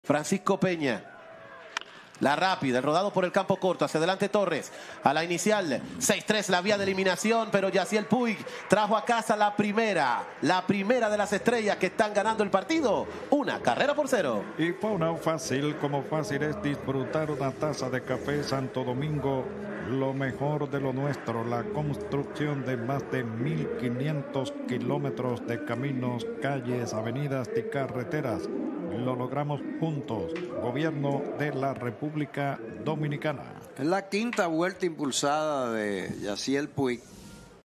Francisco Peña. La rápida, el rodado por el campo corto, hacia adelante Torres, a la inicial, 6-3 la vía de eliminación, pero Yaciel Puig trajo a casa la primera de las estrellas que están ganando el partido, 1-0. Y fue una fácil, como fácil es disfrutar una taza de café Santo Domingo, lo mejor de lo nuestro, la construcción de más de 1,500 kilómetros de caminos, calles, avenidas y carreteras. Lo logramos juntos, Gobierno de la República Dominicana. Es la quinta vuelta impulsada de Yaciel Puig.